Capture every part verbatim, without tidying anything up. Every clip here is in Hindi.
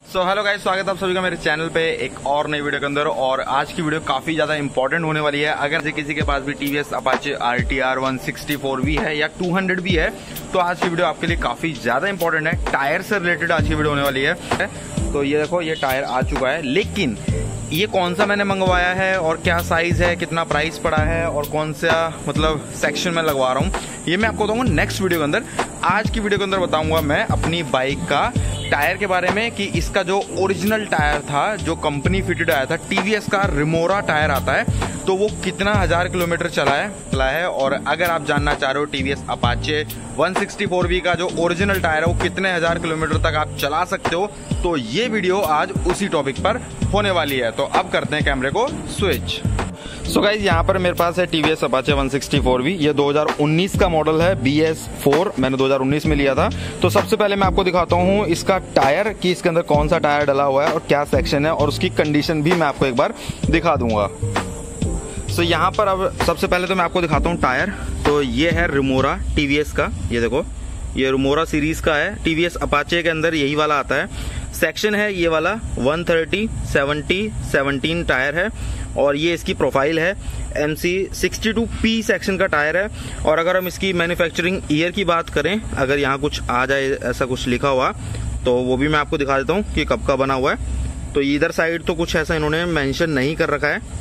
सो हेलो गाइस, स्वागत है आप सभी का मेरे चैनल पे एक और नई वीडियो के अंदर। और आज की वीडियो काफी ज्यादा इंपॉर्टेंट होने वाली है। अगर किसी के पास भी TVS Apache RTR one sixty four भी है या टू हंड्रेड भी है तो आज की वीडियो आपके लिए काफी ज्यादा इंपॉर्टेंट है। टायर से रिलेटेड आज की वीडियो होने वाली है। तो ये देखो, ये टायर आ चुका है, लेकिन ये कौन सा मैंने मंगवाया है और क्या साइज है, कितना प्राइस पड़ा है और कौन सा मतलब सेक्शन में लगवा रहा हूँ, ये मैं आपको बताऊंगा नेक्स्ट वीडियो के अंदर। आज की वीडियो के अंदर बताऊंगा मैं अपनी बाइक का टायर के बारे में कि इसका जो ओरिजिनल टायर था, जो कंपनी फिटेड आया था, टीवीएस का रिमोरा टायर आता है, तो वो कितना हजार किलोमीटर चला है चला है और अगर आप जानना चाह रहे हो TVS Apache one sixty four V का जो ओरिजिनल टायर है वो कितने हजार किलोमीटर तक आप चला सकते हो, तो ये वीडियो आज उसी टॉपिक पर होने वाली है। तो अब करते हैं कैमरे को स्विच। सो गाइज, यहाँ पर मेरे पास है TVS Apache one sixty four V. ये दो हज़ार उन्नीस का मॉडल है, बी एस फोर मैंने दो हज़ार उन्नीस में लिया था। तो सबसे पहले मैं आपको दिखाता हूँ इसका टायर कि इसके अंदर कौन सा टायर डला हुआ है और क्या सेक्शन है, और उसकी कंडीशन भी मैं आपको एक बार दिखा दूंगा। सो यहाँ पर अब सबसे पहले तो मैं आपको दिखाता हूँ टायर। तो ये है रिमोरा टीवीएस का, ये देखो, ये रिमोरा सीरीज का है। टीवीएस अपाचे के अंदर यही वाला आता है। सेक्शन है ये वाला one thirty seventy seventeen tyre है और ये इसकी प्रोफाइल है। M C sixty two P section का टायर है। और अगर हम इसकी मैन्युफैक्चरिंग ईयर की बात करें, अगर यहाँ कुछ आ जाए ऐसा कुछ लिखा हुआ तो वो भी मैं आपको दिखा देता हूँ कि कब का बना हुआ है। तो इधर साइड तो कुछ ऐसा इन्होंने मेंशन नहीं कर रखा है,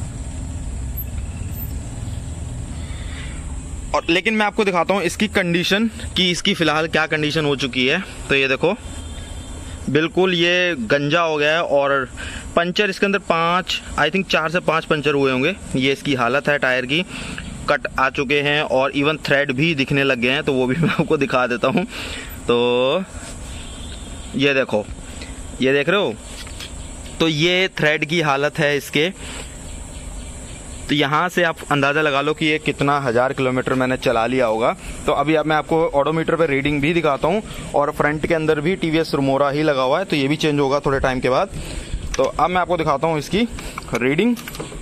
और लेकिन मैं आपको दिखाता हूँ इसकी कंडीशन कि इसकी फिलहाल क्या कंडीशन हो चुकी है। तो ये देखो, बिल्कुल ये गंजा हो गया है और पंचर इसके अंदर पांच आई थिंक चार से पांच पंचर हुए होंगे। ये इसकी हालत है टायर की, कट आ चुके हैं और इवन थ्रेड भी दिखने लग गए हैं, तो वो भी मैं आपको दिखा देता हूँ। तो ये देखो, ये देख रहे हो, तो ये थ्रेड की हालत है इसके। तो यहाँ से आप अंदाजा लगा लो कि ये कितना हजार किलोमीटर मैंने चला लिया होगा। तो अभी अब मैं आपको ऑडोमीटर पे रीडिंग भी दिखाता हूँ, और फ्रंट के अंदर भी टीवीएस रिमोरा ही लगा हुआ है, तो ये भी चेंज होगा थोड़े टाइम के बाद। तो अब मैं आपको दिखाता हूँ इसकी रीडिंग।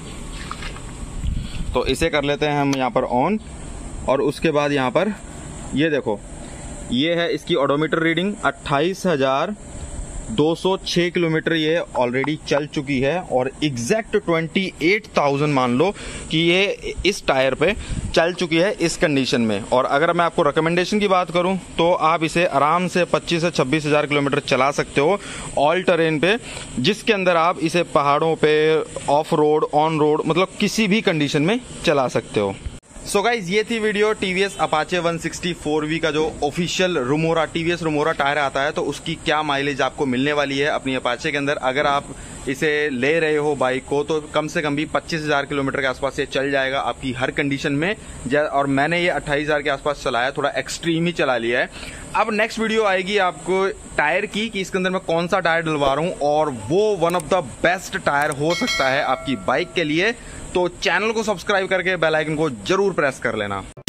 तो इसे कर लेते हैं हम यहाँ पर ऑन, और उसके बाद यहाँ पर ये देखो, ये है इसकी ऑडोमीटर रीडिंग अट्ठाईस हजार दो सौ छह किलोमीटर ये ऑलरेडी चल चुकी है, और एग्जैक्ट अट्ठाईस हज़ार मान लो कि ये इस टायर पे चल चुकी है इस कंडीशन में। और अगर मैं आपको रिकमेंडेशन की बात करूं तो आप इसे आराम से पच्चीस से छब्बीस हज़ार किलोमीटर चला सकते हो ऑल टेरेन पे, जिसके अंदर आप इसे पहाड़ों पे, ऑफ रोड, ऑन रोड, मतलब किसी भी कंडीशन में चला सकते हो। सो गाइज, ये थी video TVS Apache one sixty four V का जो official Remora TVS Remora tyre आता है, तो उसकी क्या माइलेज आपको मिलने वाली है अपनी अपाचे के अंदर। अगर आप इसे ले रहे हो बाइक को तो कम से कम भी पच्चीस हजार किलोमीटर के आसपास ये चल जाएगा आपकी हर कंडीशन में। और मैंने ये अट्ठाईस हजार के आसपास चलाया, थोड़ा एक्सट्रीम ही चला लिया है। अब नेक्स्ट वीडियो आएगी आपको टायर की कि इसके अंदर मैं कौन सा टायर डलवा रहा हूँ, और वो one of the best tyre हो सकता है आपकी बाइक के लिए। तो चैनल को सब्सक्राइब करके बेल आइकन को जरूर प्रेस कर लेना।